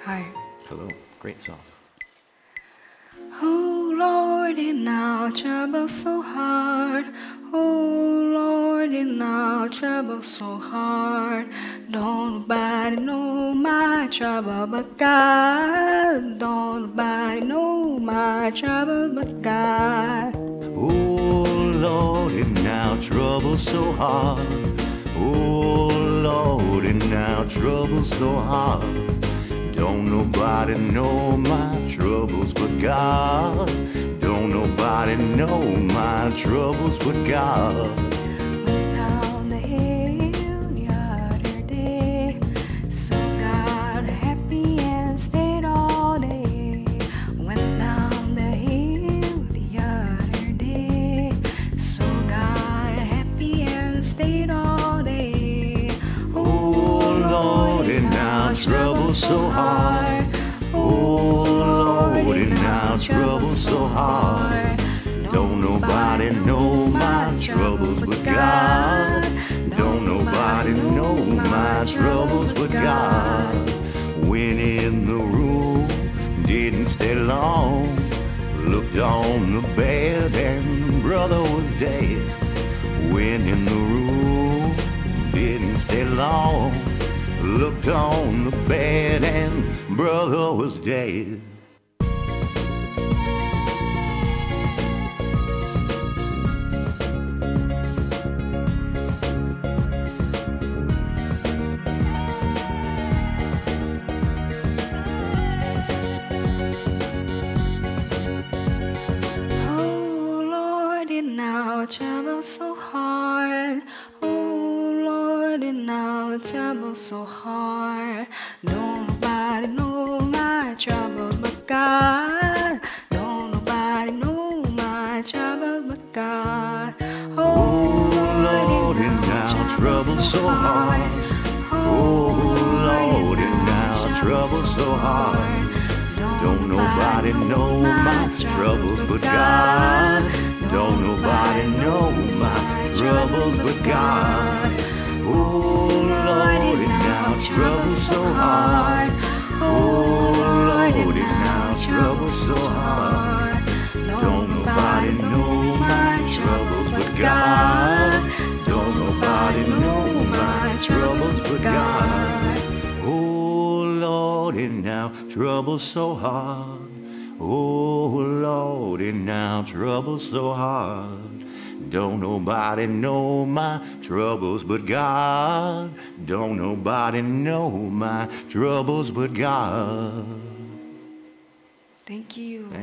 Hi. Hello, great song. Oh Lord, in our trouble so hard. Oh Lord, in our trouble so hard. Don't nobody know my trouble but God. Don't nobody know my trouble but God. Oh Lord, in our trouble so hard. Oh Lord, in our trouble so hard. Don't nobody know my troubles but God. Don't nobody know my troubles but God. Went down the hill the other day, so got happy and stayed all day. Went down the hill the other day, so got happy and stayed all day. Oh Lord, in our trouble so hard. Oh Lord, in our trouble so hard. Don't nobody know my troubles but God. Don't nobody know my troubles but God. Went in the room, didn't stay long. Looked on the bed and brother was dead. Went in the room, didn't stay long. Looked on the bed and brother was dead. Oh Lord, in our trouble so hard. Oh Lord, in our trouble so hard. Don't nobody know my troubles but God. Don't nobody know my troubles but God. Oh Lord, in our trouble so hard. Oh Lord, in our trouble so hard. Don't nobody know my troubles but God. Don't nobody know my troubles but God. Oh Lord, in our trouble so hard. Oh Lord, in our trouble so hard. Don't nobody know my troubles but God. Don't nobody know my troubles but God. Oh Lord, in our trouble so hard. Oh Lord, in our trouble so hard. Don't nobody know my troubles but God. Don't nobody know my troubles but God. Thank you.